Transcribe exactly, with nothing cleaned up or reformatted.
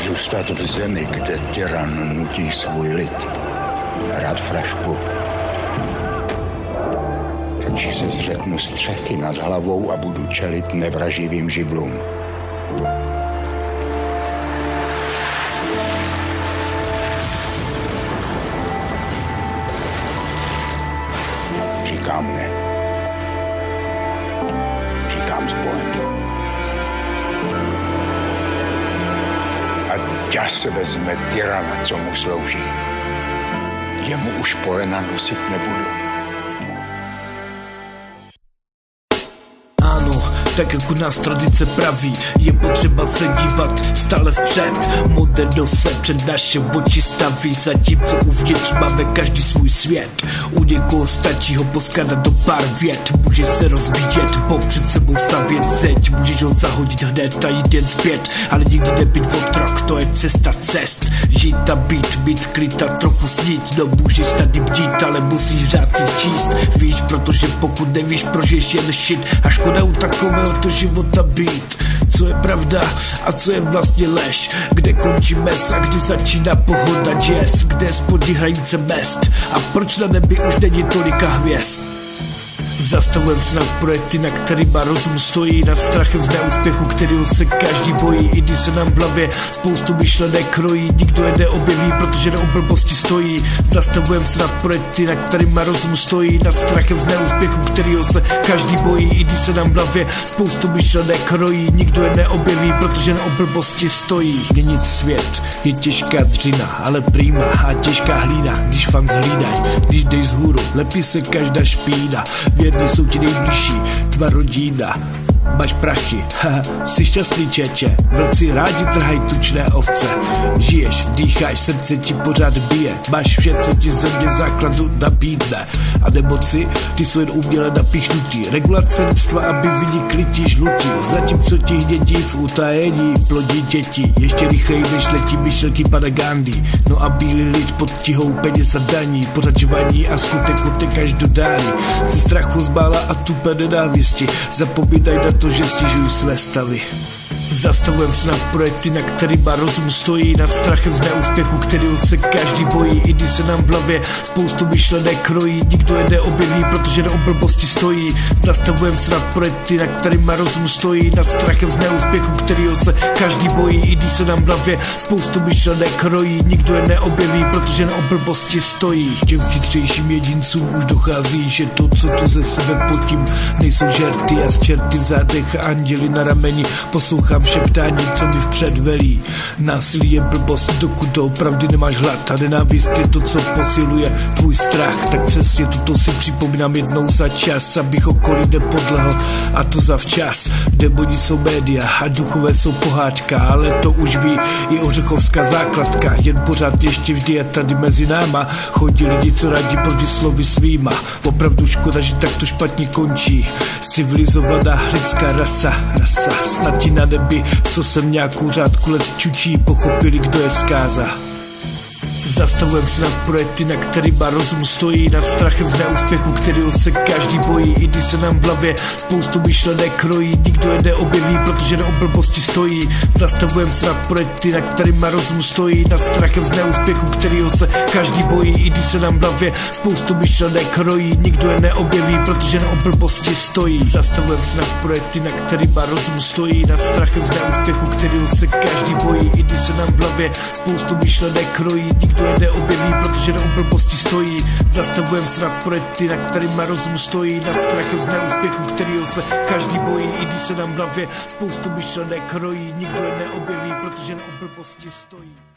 Zůstat v zemi, kde tyran nutí svůj lid. Hrát frašku. Radši se zřeknu střechy nad hlavou a budu čelit nevraživým živlům. Říkám ne. Říkám s Bohem. A ďas vezme tyrana, co mu slouží. Jemu už polena nosit nebudu. Tak jak u nás tradice praví, je potřeba se dívat stále vpřed. Moderno se před naše oči staví, zatímco uvnitř máme každý svůj svět. U někoho stačí ho poskladat do pár vět. Můžeš se rozvíjet, bo před sebou stavět zeď. Můžeš ho zahodit hned a jít jen zpět, ale nikdy nebyt otrok, to je cesta cest. Žít a být, být klid a trochu snít. No můžeš tady bdít, ale musíš řád si číst. Víš, protože pokud nevíš, prožiješ jen shit. A škoda u takového to života být. Co je pravda a co je vlastně lež. Kde končí mes a kdy začíná pohoda jazz. Kde je spodní hranice mest a proč na nebi už není tolika hvězd. Zastavujem se nad projekty, na kterýma rozum stojí, nad strachem z neúspěchu, kterýho se každý bojí. I když se nám v hlavě spoustu myšlenek krojí, nikdo je neobjeví, protože na blbosti stojí. Zastavujem se nad projekty, na kterýma rozum stojí, nad strachem z neúspěchu, kterýho se každý bojí. I když se nám v hlavě spoustu myšlenek krojí, nikdo je neobjeví, protože na blbosti stojí. Měnit svět je těžká dřina, ale prýma a těžká hlína, když fan zhlídaj, když jdeš z hůru, lepí se každá špína. Věrní jsou ti nejbližší, tvá rodina. Máš prachy, haha, jsi šťastný čeče. Vlci rádi trhají tučné ovce. Žiješ, dýcháš, srdce ti pořád bije. Máš vše, co ti země základu nabídne. A nemoci, ty jsou jen uměle napíchnutí. Regulace lidstva, aby vynikli ti žlutí. Zatímco ti hnědí v utajení plodí děti. Ještě rychleji než letí myšlenky pana Gandhi. No a bílý lid pod tihou peněz a daní. Pořád žvaní a skutek utekáš do dálí. Ze strachu zbála a tupé nenávisti. Zapomínaj na to, že stěžují své stavy. Zastavujem se nad projekty, na kterýma rozum stojí, nad strachem z neúspěchu, kterýho se každý bojí. I když se nám v hlavě spoustu myšlenek krojí, nikdo je neobjeví, protože na blbosti stojí. Zastavujem se nad projekty, na kterýma rozum stojí, nad strachem z neúspěchu, kterýho se každý bojí. I když se nám v hlavě spoustu myšlenek krojí, nikdo je neobjeví, protože na blbosti stojí. Těm chytřejším jedincům už dochází, že to, co tu ze sebe potím, nejsou žerty a z čerty v zádech a anděli na rameni. Poslouchám šeptání, co mi vpřed velí. Násilí je blbost, dokud doopravdy nemáš hlad. A nenávist je to, co posiluje tvůj strach. Tak přesně tuto si připomínám jednou za čas, abych okolí nepodlehl, a to zavčas. Démoni jsou média a duchové jsou pohádka, ale to už ví i ořechovská základka. Jen pořád ještě vždy je tady mezi náma chodí lidi, co radí proti slovy svýma. Opravdu škoda, že tak to špatně končí. Civilizovaná lidská rasa, rasa snad ti na nebi, co jsem nějakou řádku let čučí, pochopili, kdo je zkáza. Zastavujem se nad projekty, na kterýma rozum stojí, nad strachem z neúspěchu, kterýho se každý bojí. I když se nám v hlavě spoustu myšlenek krojí, nikdo je neobjeví, protože na blbosti stojí. Zastavujem se nad projekty, na kterýma rozum stojí, nad strachem z neúspěchu, kterýho se každý bojí. I když se nám v hlavě spoustu myšlenek krojí, nikdo je neobjeví, protože na blbosti stojí. Zastavujem se nad projekty, na kterýma rozum stojí, nad strachem z neúspěchu, kterýho se každý bojí. I když se nám v hlavě spoustu myšlenek krojí, nikdo je neobjeví, protože na blbosti stojí. Zastavujem se nad projekty, na kterýma rozum stojí, nad strachem z neúspěchu, kterýho se každý bojí. I když se nám v hlavě spoustu myšlenek krojí, nikdo je neobjeví, protože na blbosti stojí.